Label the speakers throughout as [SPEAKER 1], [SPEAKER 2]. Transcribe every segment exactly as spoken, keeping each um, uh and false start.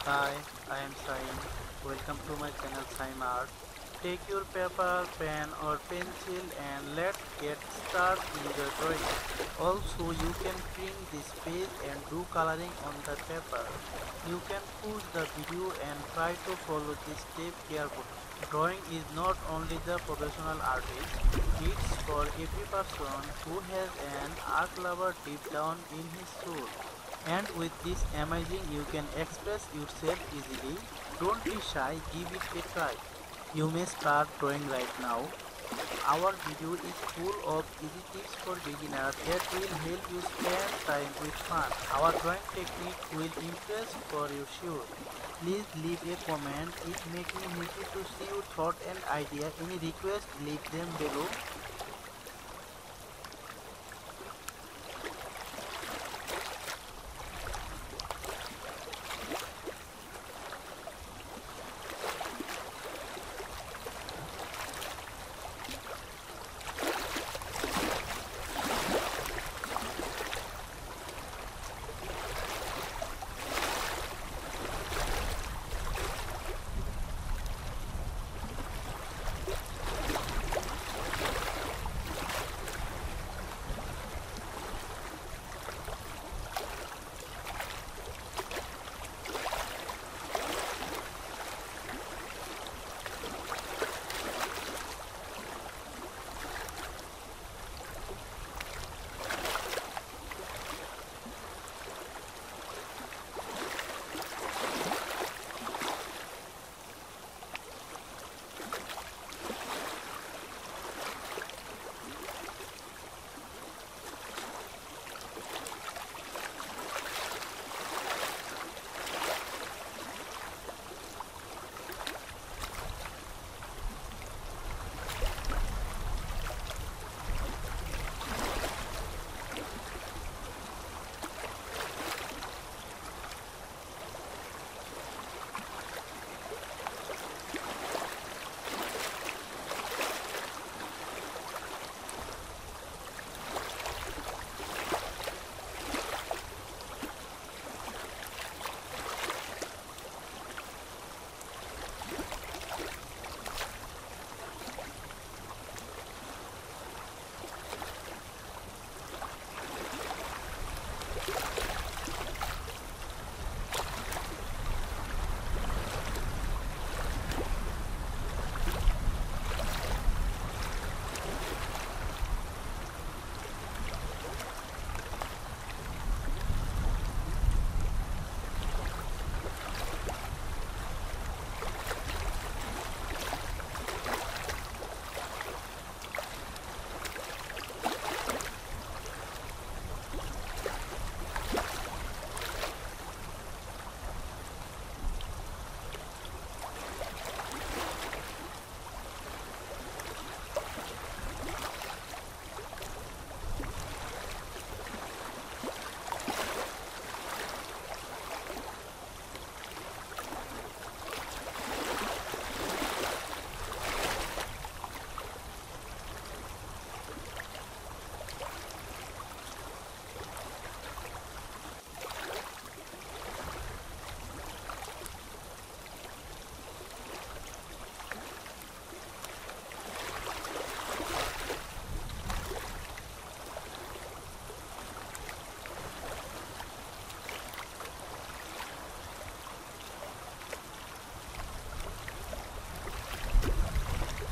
[SPEAKER 1] Hi, I am Saim. Welcome to my channel Saim Art. Take your paper, pen or pencil and let's get started in the drawing. Also, you can print this page and do coloring on the paper. You can pause the video and try to follow this step carefully. Drawing is not only the professional artist, it's for every person who has an art lover deep down in his soul. And with this amazing you can express yourself easily. Don't be shy, give it a try. You may start drawing right now. Our video is full of easy tips for beginners that will help you spend time with fun. Our drawing technique will impress for you sure. Please leave a comment. It makes me happy to see your thought and idea. Any request, leave them below.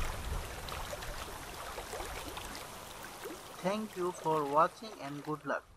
[SPEAKER 1] Thank you for watching and good luck.